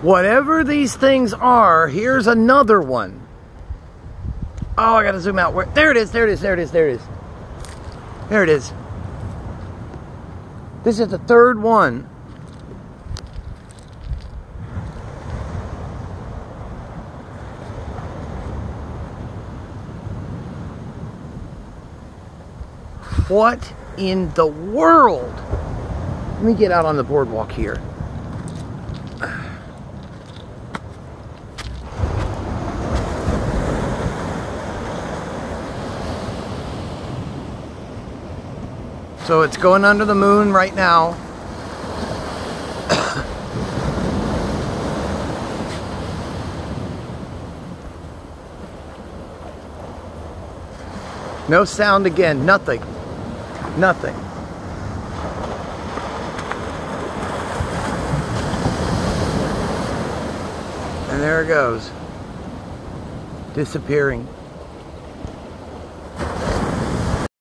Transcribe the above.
Whatever these things are, here's another one. Oh, I gotta zoom out. Where? There it is, there it is, there it is, there it is. There it is. This is the third one. What in the world? Let me get out on the boardwalk here. So it's going under the moon right now. No sound again, nothing. Nothing. And there it goes. Disappearing.